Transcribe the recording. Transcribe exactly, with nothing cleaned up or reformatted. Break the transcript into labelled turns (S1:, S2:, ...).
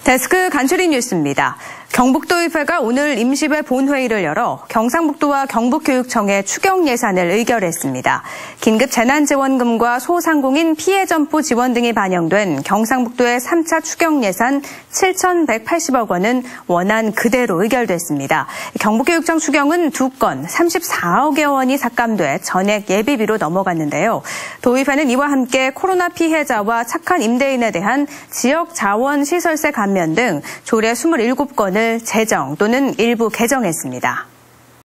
S1: 데스크 간추린 뉴스입니다. 경북도의회가 오늘 임시회 본회의를 열어 경상북도와 경북교육청의 추경 예산을 의결했습니다. 긴급 재난지원금과 소상공인 피해점포 지원 등이 반영된 경상북도의 삼 차 추경 예산 칠천백팔십억 원은 원안 그대로 의결됐습니다. 경북교육청 추경은 두 건 삼십사억여 원이 삭감돼 전액 예비비로 넘어갔는데요. 도의회는 이와 함께 코로나 피해자와 착한 임대인에 대한 지역 자원 시설세 감면 등 조례 이십칠 건을 제정 또는 일부 개정했습니다.